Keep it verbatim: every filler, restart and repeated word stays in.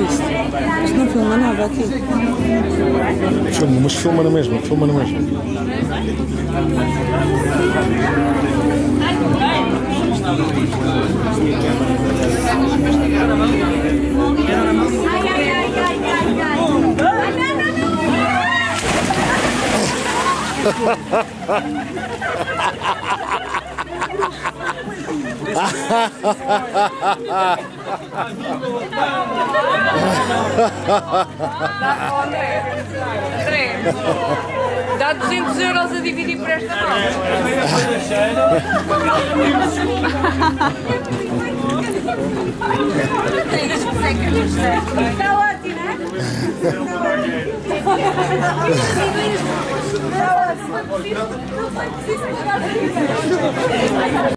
isto? Isto não filma nada aqui. Filma, mas filma na mesma, filma na mesma. André, dá duzentos euros a dividir por esta prova. Está ótimo, não é? Está ótimo.